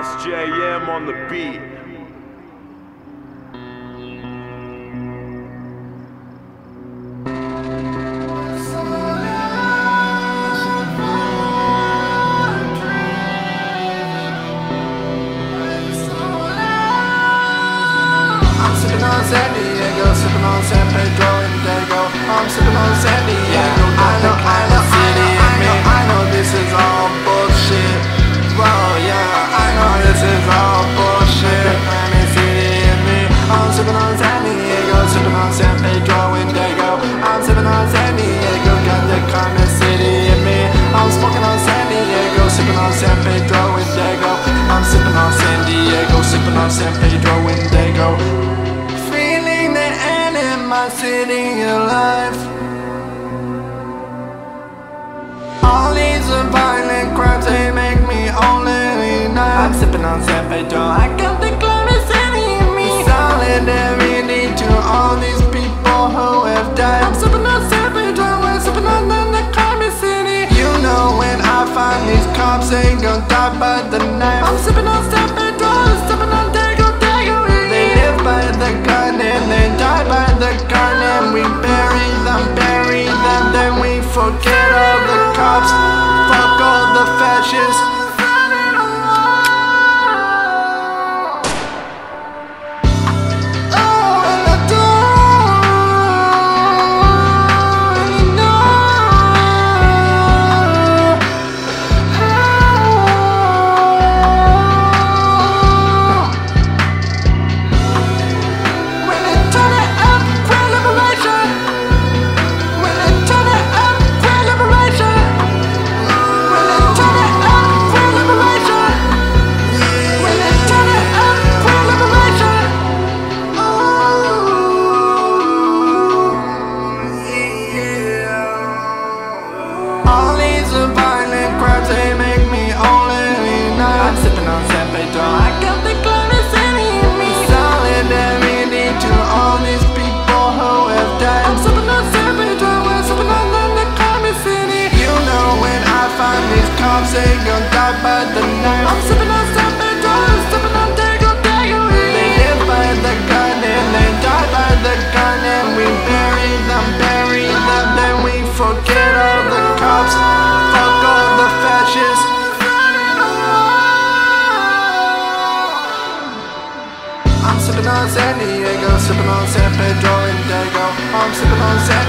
SJM on the beat. San Diego, sipping on San Pedro and Dago. I'm sipping on San Diego. I know this is all bullshit. Whoa, yeah, I know this is all bullshit. Climate city in me. I'm sipping on San Diego, sipping on San Pedro and Dago. I'm sipping on San Diego, got the climate city in me. I'm smoking on San Diego, sipping on San Pedro and Dago. I'm sipping on San Diego, sipping on San Pedro and Dago. My city alive. All these violent crimes, they make me only night. I'm sipping on San Pedro, I got the climate city in me. Solidarity to all these people who have died. I'm sipping on San Pedro, I'm sipping on the climate city. You know when I find these cops, they gon' die by the knife. I'm sipping on San Pedro, I'm sipping on Dago. They live by the gun and they die by the gun, and we bury them, then we forget all the cops. Fuck all the fascists. They make me only night. I'm sipping on San Pedro, I got the climate city in me. Solidarity to all these people who have died. I'm sipping on San Pedro, I'm sipping on the climate city. You know when I find these cops, they gon' die by the knife. I'm sipping on San Pedro, I'm sipping on Dago. They live by the gun and they die by the gun, and we bury them, then we forget all the cops. Fuck all the fascists. I'm sipping on San Diego, sipping on San Pedro and Dago. I'm sipping on San